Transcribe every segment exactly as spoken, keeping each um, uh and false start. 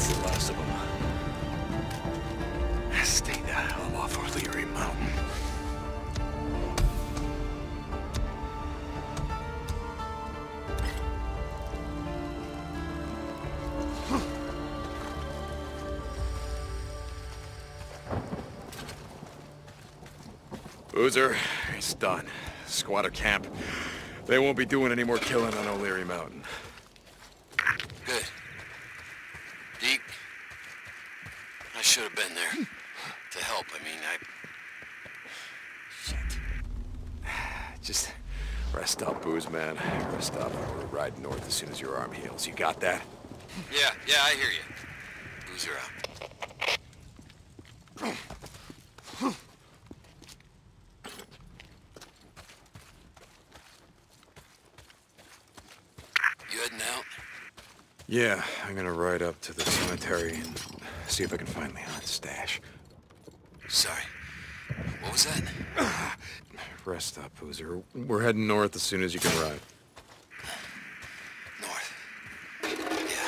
That's the last of them. Stay the hell off O'Leary Mountain. Boozer, it's done. Squatter camp. They won't be doing any more killing on O'Leary Mountain. Good. Deke, I should have been there. To help, I mean, I... Shit. Just rest up, Booze, man. Rest up. We're riding north as soon as your arm heals. You got that? Yeah, yeah, I hear you. Boozer out. You heading out? Yeah, I'm gonna ride up to the cemetery and see if I can find Leon's stash. Sorry. What was that? Rest up, Boozer. We're heading north as soon as you can ride. North. Yeah.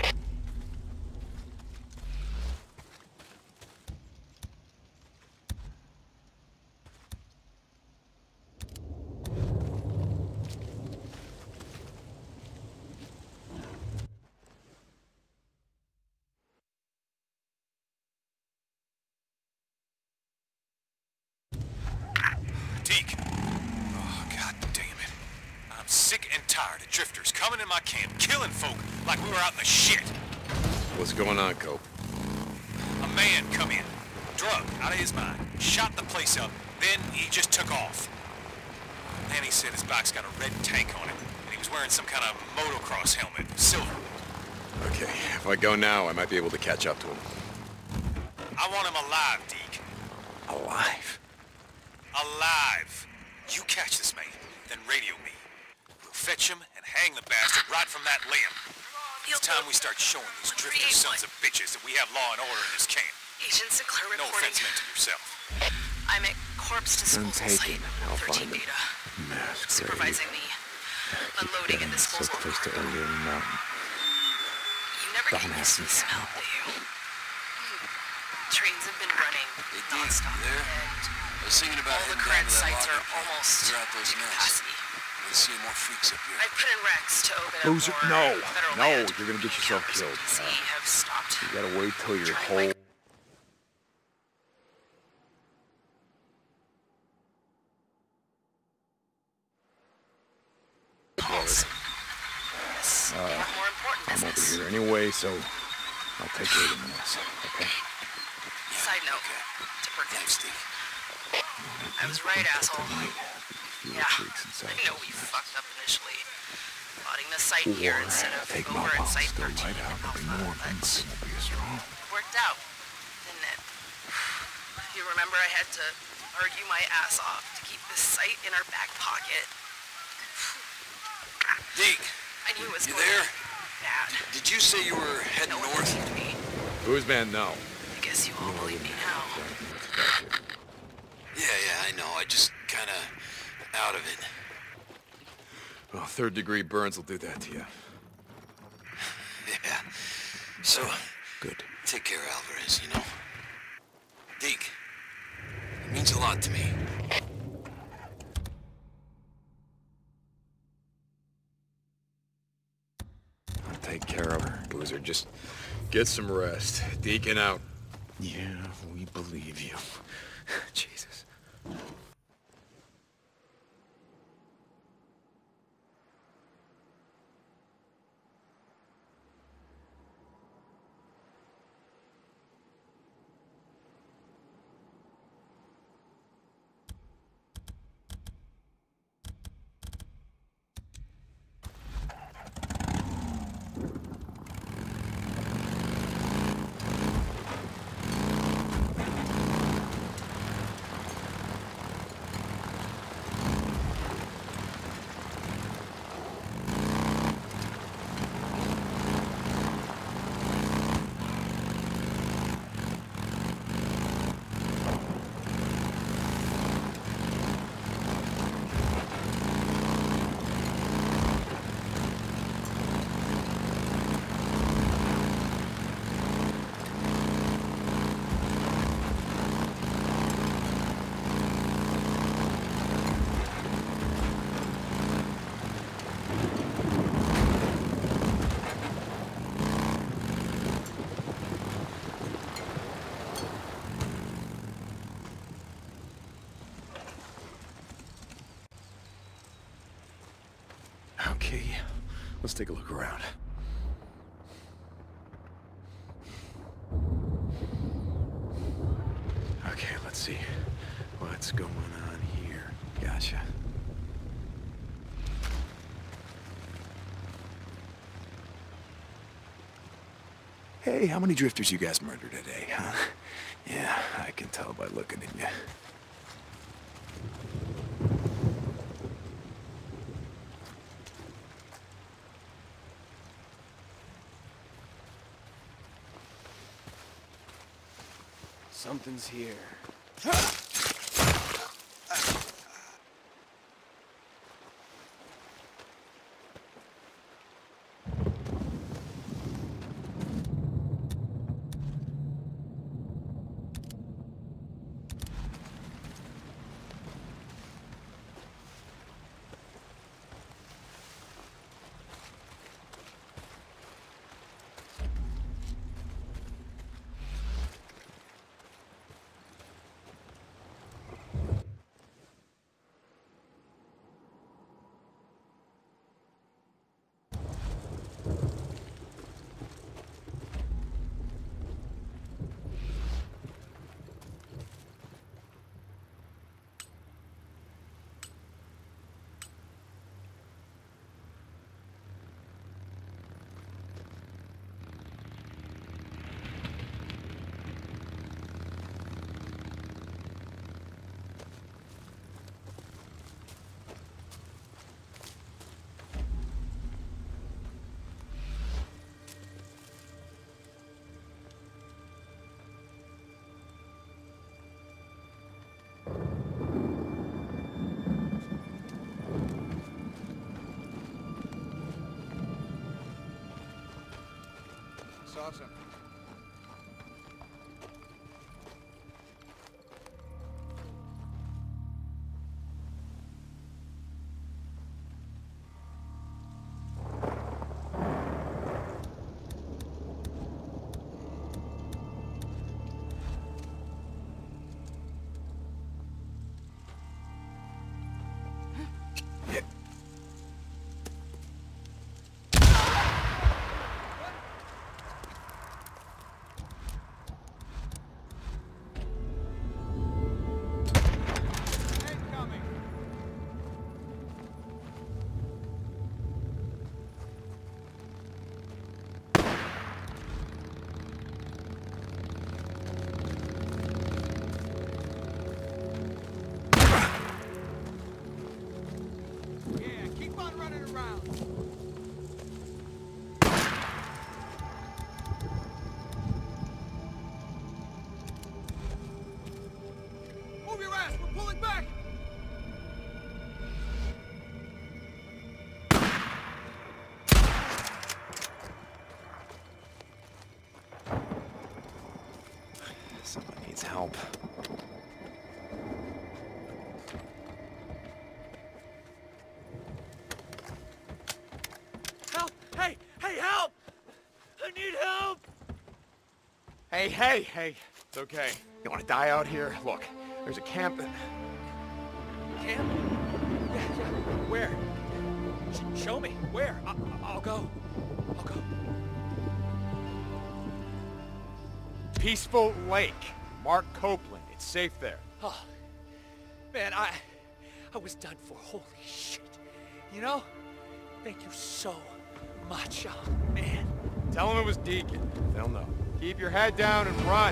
Sick and tired of drifters coming in my camp, killing folk like we were out in the shit. What's going on, Cope? A man come in, drunk out of his mind, shot the place up, then he just took off. And he said his bike's got a red tank on it, and he was wearing some kind of motocross helmet, silver. Okay, if I go now, I might be able to catch up to him. I want him alive, Deke. Alive? Alive. You catch this man, then radio me. Fetch him and hang the bastard right from that limb. It's time we start showing these drifter sons of bitches that we have law and order in this camp. Agent Sinclair reporting. No offense meant to yourself. I'm at corpse disposal site, I'll thirteen find beta. Mass Supervising the unloading and disposal of close to cargo. O'Leary Mountain. You never get Don't used to the ask me smell, do you? Trains have been running Hey, Deke, non-stop, you there? and I was thinking about all the heading down current to that sites locker are camp. almost Clear out those to nests. capacity. Let's see more freaks up here. I put in Rex to open up Boozer, more no, federal no, land. you're gonna get yourself Encounters killed. in D C have stopped. You gotta wait till your Trying whole... Pulse. Yes, Uh, we have more important I'm over business. here anyway, so I'll take care of this, okay? Side note, Okay. to Perkins. Thanks, Deke. I was right, asshole. Fewer Yeah, freaks inside. I know we fucked up initially. Plotting the site here Or instead of take over my at bombs, site still thirteen light out, there'll be Alpha, more of them, but but it won't be as strong. it worked out, didn't it? You remember I had to argue my ass off to keep this site in our back pocket. Deke, I knew it was you going there? to be bad. Did you say you were heading No one north? believed me. Booze man, no. I guess you all believe me now. Yeah, yeah, I know. I just kind of out of it. Well, third degree burns will do that to you. Yeah. So, Good. take care of Alvarez, you know? Deke, it means a lot to me. I'll take care of her, Boozer. Just get some rest. Deacon out. Yeah, we believe you. Jesus. Let's take a look around. Okay, let's see. What's going on here? Gotcha. Hey, how many drifters you guys murdered today, huh? Yeah, I can tell by looking at you. Something's here. Awesome. Someone needs help. Help! Hey! Hey, help! I need help! Hey, hey, hey. It's okay. You want to die out here? Look, there's a camp that... Camp? Yeah, yeah. Where? Sh show me. Where? I I'll go. I'll go. Peaceful Lake. Mark Copeland. It's safe there. Oh, man, I... I was done for. Holy shit. You know? Thank you so much. Oh, man. Tell them it was Deacon. They'll know. Keep your head down and run.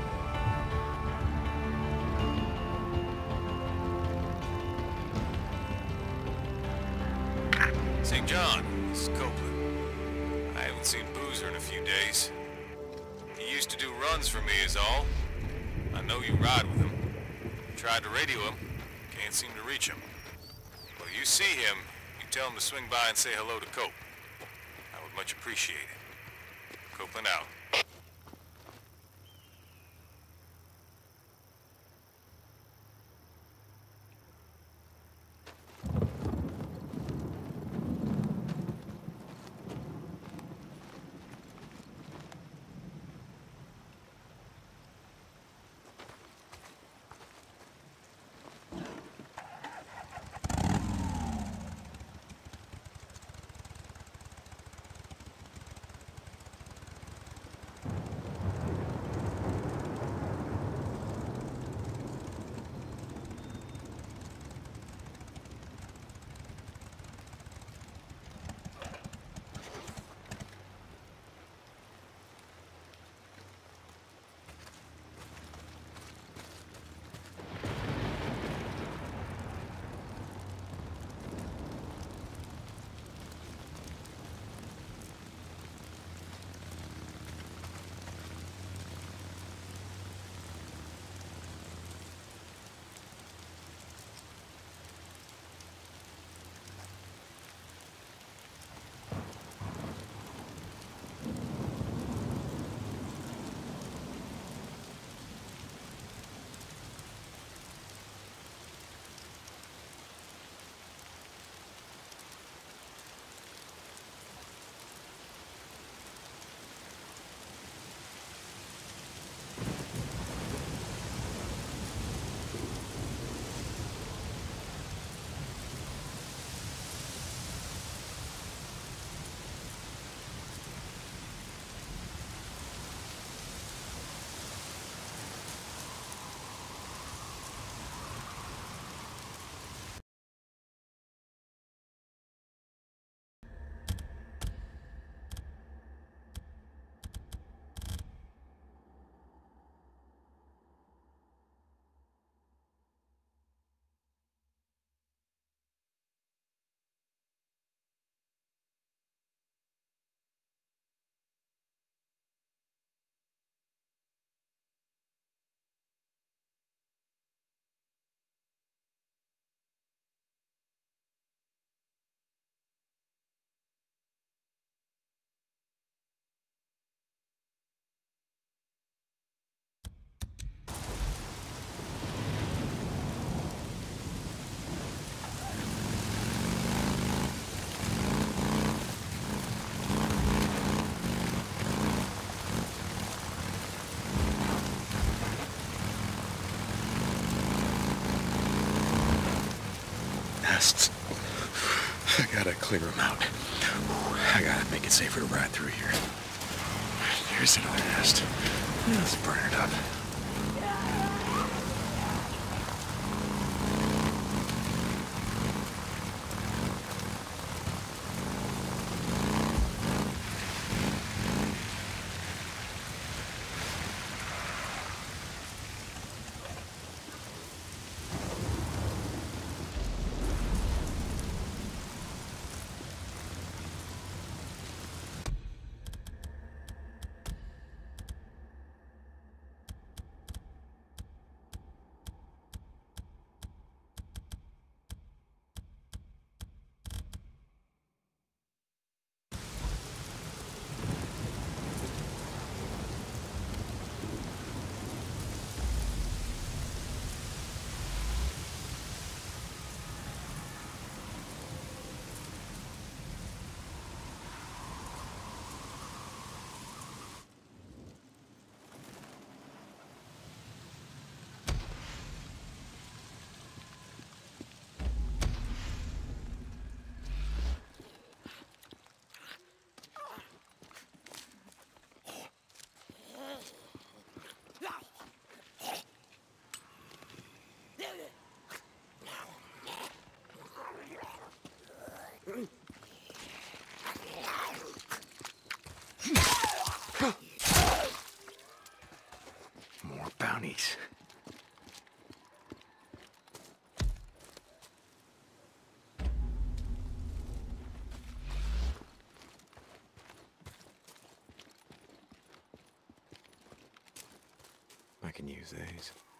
Saint John, this is Copeland. I haven't seen Boozer in a few days. He used to do runs for me is all. I know you ride with him. Tried to radio him. Can't seem to reach him. Well, you see him, you tell him to swing by and say hello to Cope. I would much appreciate it. Copeland out. nests. I gotta clear them out. I gotta make it safer to ride through here. There's another nest. Let's burn it up. More bounties. I can use these.